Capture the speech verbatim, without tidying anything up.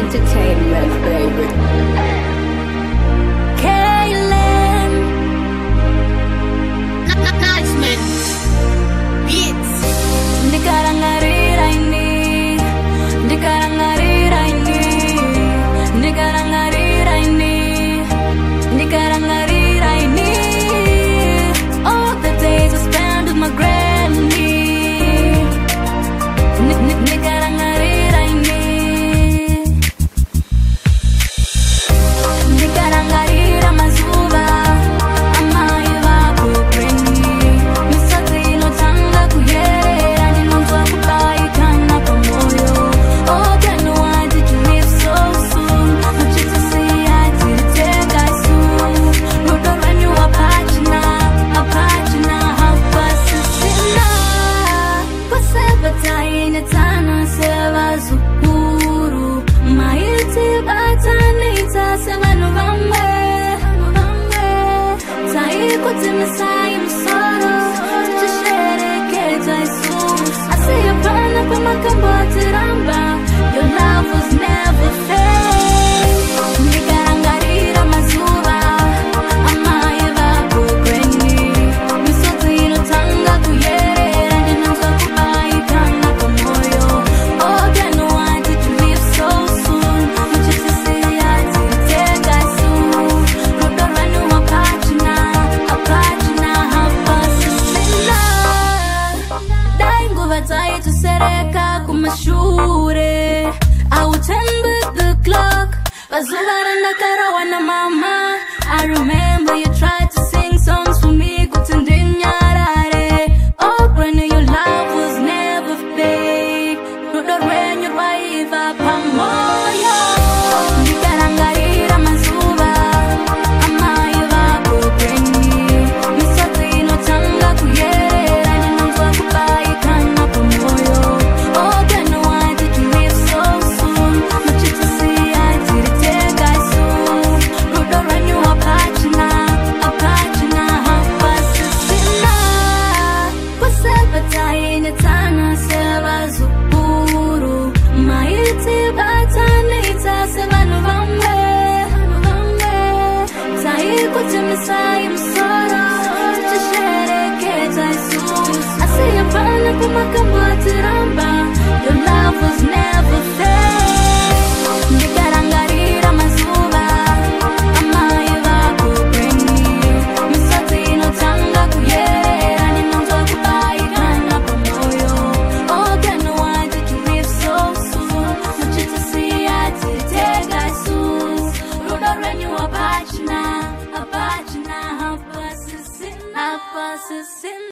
entertainment, baby. Kaylin, Nice man. Beats. di karangarira ini, di karangarira ini, di karangarira ini, di karangarira ini. All the days I spend with my granny. Di karangarira ini, di karangarira mazuba. Your love was never fake. Nikarangarira mazuba amaiva kugrenyi misozi inotanga kuyerera ndinonzwa kubaikana pamoyo. Oh, can why did you leave so soon? Muchitisiya titega soon. Rudo rwenu wapachina apachina hapasisina. Dai nguva taitu sereka kumashure. I would tend with the clock. Bazuvaranda karawana mama. I remember you tried to sing songs for me. Kutindinyarare. Oh, when your love was never fake. Rudo when your wife pamoyo. Nikarangarira mazuba amaiva kugrenyi misozi inotanga kuyerera ndinonzwa kubaikana pamoyo. Oh, can why did you leave so soon? Muchitisiya tiritega soon. Rudo rwenyu apachina apachina hapasisina. Kusepataine tana seva zukuru. Maiti batanita sevanu vambe taikutimisa imsoro. Tuchishereketa soon. Asiyapana kumakabatiramba. Your love was never fake. Nikarangarira mazuba amaiva kugrenyi misozi inotanga kuyerera ndinonzwa kubaikana pamoyo. Oh, can why did you leave so soon? Muchitisiya titega soon. Rudo rwenyu apachina apachina hapasisina hapasisina.